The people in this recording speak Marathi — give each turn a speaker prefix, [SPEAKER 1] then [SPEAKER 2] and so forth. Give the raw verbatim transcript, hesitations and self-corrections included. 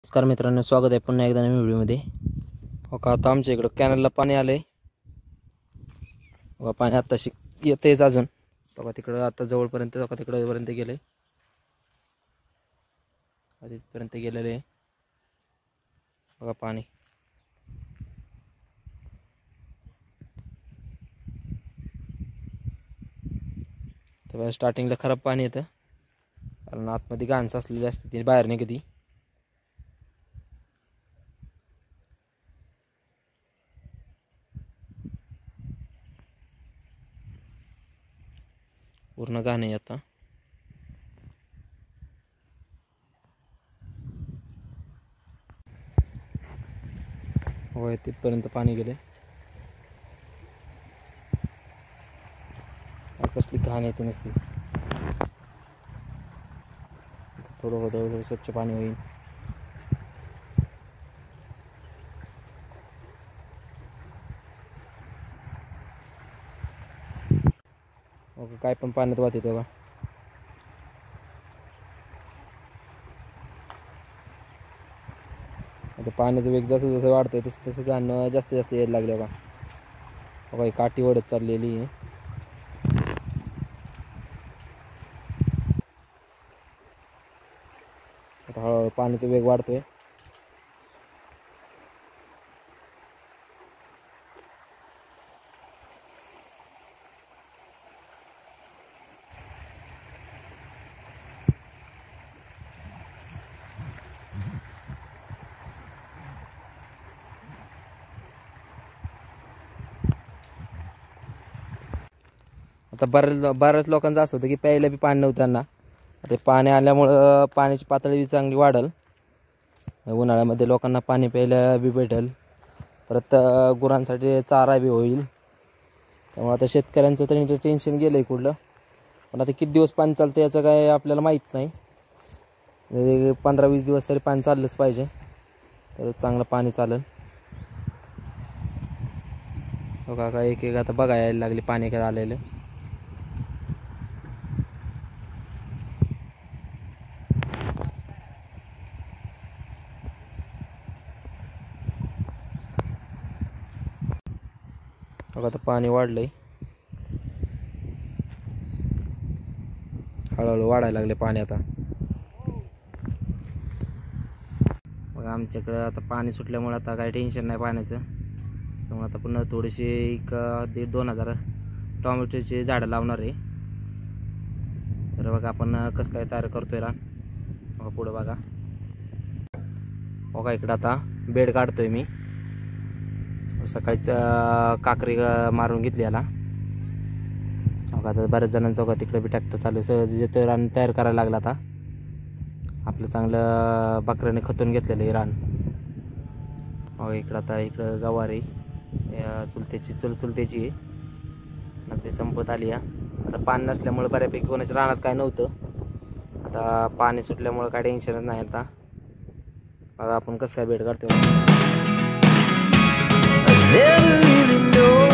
[SPEAKER 1] नमस्कार मित्रांनो, स्वागत आहे पुन्हा एकदा नवीन व्हिडिओमध्ये। हो का, आता आमच्या इकडं कॅनलला पाणी आलंय बघा। पाणी आत्ताशी येतेच अजून बघा। तिकडं आता जवळपर्यंत बघा, तिकडं पर्यंत गेले, तिथपर्यंत गेलेले बघा पाणी। तर स्टार्टिंगला खराब पाणी येतं, कारण आतमध्ये घाण साचलेली असते, ती बाहेर नाही कधी। पूर्ण घाण आहे आता। होय, तिथपर्यंत पाणी गेले। कसली घाण येते नसती, थोडं थोडं स्वच्छ पाणी होईल। ओके, काय पण पाण्यात वाहते तेव्हा। आता पाण्याचा वेग जसं जसं वाढतोय तसं तसं घाण जास्त जास्त यायला लागलं बघा। बघा ही काठी ओढत चाललेली आहे। आता हळूहळू पाण्याचा वेग वाढतोय। आता बऱ्याच बऱ्याच लोकांचं असं होतं की प्यायला बी पाणी नव्हतं त्यांना। ते पाणी आल्यामुळं पाण्याची पातळी बी चांगली वाढेल, उन्हाळ्यामध्ये लोकांना पाणी प्यायला बी भेटेल, परत गुरांसाठी चारा बी होईल। त्यामुळे आता शेतकऱ्यांचं तरी टेन्शन गेलं आहे कुठलं, पण आता किती दिवस पाणी चालतं याचं काय आपल्याला माहीत नाही। पंधरा वीस दिवस तरी पाणी चाललंच पाहिजे, तर चांगलं पाणी चालेल। बघा का एक एक आता बघा यायला लागली पाणी काय आलेलं। बघा आता पाणी वाढलंय, हळूहळू वाढायला लागले पाणी आता। बघा आमच्याकडं आता पाणी सुटल्यामुळे आता काही टेन्शन नाही पाण्याचं। त्यामुळे आता पुन्हा थोडीशी एक दीड दोन हजार टोमॅटोची झाडं लावणार आहे। तर बघा आपण कसं काय तयार करतोय रान, बघा पुढं बघा। बघा इकडं आता बेड काढतोय मी, सकाळीच काकरी मारून घेतली याला। बघा आता बऱ्याच जणांचं बघा तिकडे बी ट्रॅक्टर चालू आहे, सहज जे रान तयार करायला लागला आता। आपलं चांगलं बकऱ्याने खतून घेतलेलं आहे रान। हो इकडं आता इकडं गवारी चुलत्याची चुल चुलत्याची ते संपत आली आहे। आता पाणी नसल्यामुळे बऱ्यापैकी कोणाच्या रानात काय नव्हतं, आता पाणी सुटल्यामुळे काय टेन्शनच नाही आता। बघा आपण कसं काय बेड काढतो।
[SPEAKER 2] Never really know